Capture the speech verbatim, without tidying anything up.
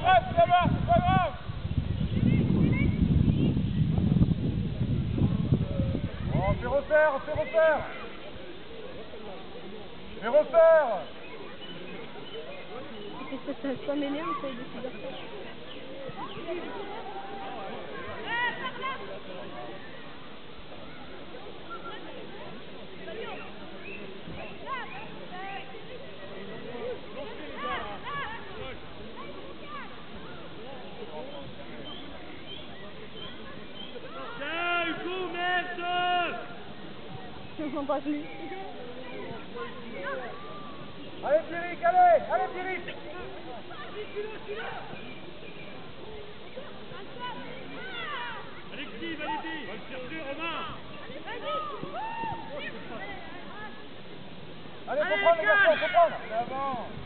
grave, c'est là, c'est pas grave. Oh, fais refaire, fais refaire. Fais refaire. Ça m'énerve, ça, de faire ça. On va plus. Allez Pierrick, allez, allez Pierrick. Alexis, Valérie, va le chercher Romain. Allez, faut prendre les garçons, faut prendre.